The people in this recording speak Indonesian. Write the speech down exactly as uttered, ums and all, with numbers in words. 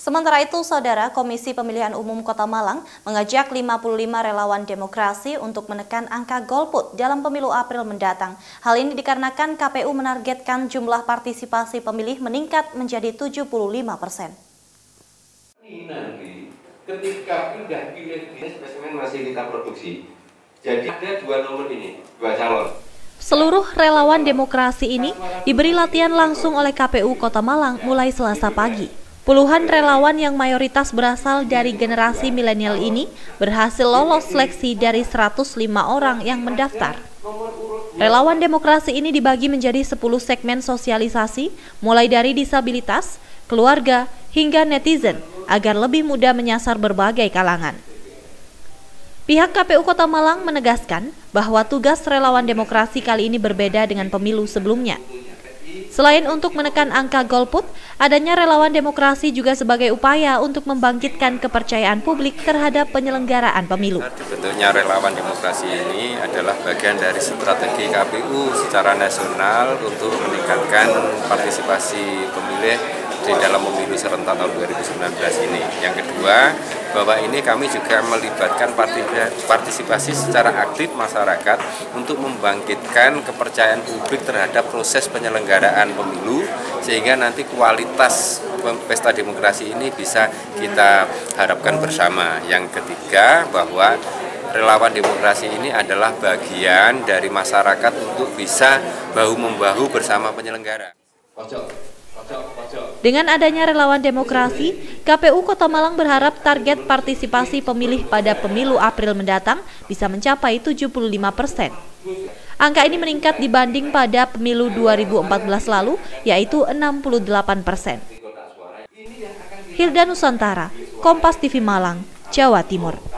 Sementara itu, Saudara, Komisi Pemilihan Umum Kota Malang mengajak lima puluh lima relawan demokrasi untuk menekan angka golput dalam pemilu April mendatang. Hal ini dikarenakan K P U menargetkan jumlah partisipasi pemilih meningkat menjadi tujuh puluh lima persen. Ini nanti ketika pindah pilih di spesimen masih kita produksi, jadi ada dua nomor ini, dua calon. Seluruh relawan demokrasi ini diberi latihan langsung oleh K P U Kota Malang mulai Selasa pagi. Puluhan relawan yang mayoritas berasal dari generasi milenial ini berhasil lolos seleksi dari seratus lima orang yang mendaftar. Relawan demokrasi ini dibagi menjadi sepuluh segmen sosialisasi, mulai dari disabilitas, keluarga, hingga netizen, agar lebih mudah menyasar berbagai kalangan. Pihak K P U Kota Malang menegaskan bahwa tugas relawan demokrasi kali ini berbeda dengan pemilu sebelumnya. Selain untuk menekan angka golput, adanya relawan demokrasi juga sebagai upaya untuk membangkitkan kepercayaan publik terhadap penyelenggaraan pemilu. Bentuknya relawan demokrasi ini adalah bagian dari strategi K P U secara nasional untuk meningkatkan partisipasi pemilih di dalam pemilu serentak tahun dua ribu sembilan belas ini. Yang kedua, bahwa ini kami juga melibatkan partisipasi secara aktif masyarakat untuk membangkitkan kepercayaan publik terhadap proses penyelenggaraan pemilu, sehingga nanti kualitas pesta demokrasi ini bisa kita harapkan bersama. Yang ketiga, bahwa relawan demokrasi ini adalah bagian dari masyarakat untuk bisa bahu-membahu bersama penyelenggara. Dengan adanya relawan demokrasi, K P U Kota Malang berharap target partisipasi pemilih pada pemilu April mendatang bisa mencapai tujuh puluh lima persen. Angka ini meningkat dibanding pada pemilu dua ribu empat belas lalu, yaitu enam puluh delapan persen. Hilda Nusantara, Kompas T V Malang, Jawa Timur.